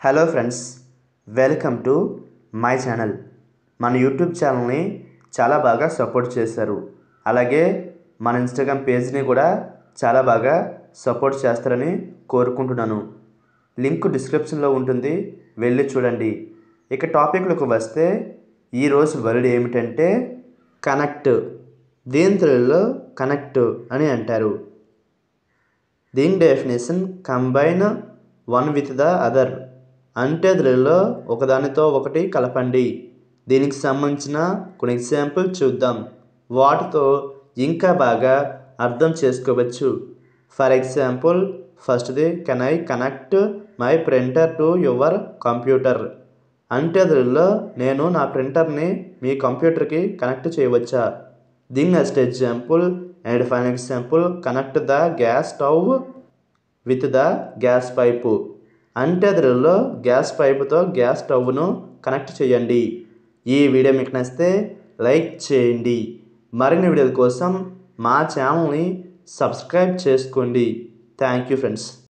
Hello friends, welcome to my channel. మన YouTube ఛానల్ని చాలా బాగా సపోర్ట్ చేశారు. అలాగే మన ఇన్స్టాగ్రామ్ పేజ్ని కూడా చాలా బాగా సపోర్ట్ చేస్తారని కోరుకుంటున్నాను. లింక్ డిస్క్రిప్షన్లో ఉంటుంది, వెళ్ళి చూడండి. ఇక టాపిక్లోకి వస్తే ఈరోజు వర్డ్ ఏమిటంటే కనెక్ట్. దీని తెలుగులో కనెక్ట్ అని అంటారు. దీని definition combine one with the other, అంటే తెలుగులో ఒకదానితో ఒకటి కలపండి. దీనికి సంబంధించిన కొన్ని ఎగ్జాంపుల్ చూద్దాం. వాటితో ఇంకా బాగా అర్థం చేసుకోవచ్చు. ఫర్ ఎగ్జాంపుల్, ఫస్ట్ది can I connect my printer to your computer, అంటే తెలుగులో నేను నా ప్రింటర్ని మీ కంప్యూటర్కి కనెక్ట్ చేయవచ్చా. దీని next example and final example, connect the gas stove with the gas pipe, అంటే తెలుగులో గ్యాస్ పైపుతో గ్యాస్ స్టవ్ను కనెక్ట్ చేయండి. ఈ వీడియో మీకు నచ్చితే లైక్ చేయండి. మరిన్ని వీడియోల కోసం మా ఛానల్ని సబ్స్క్రైబ్ చేసుకోండి. Thank you friends.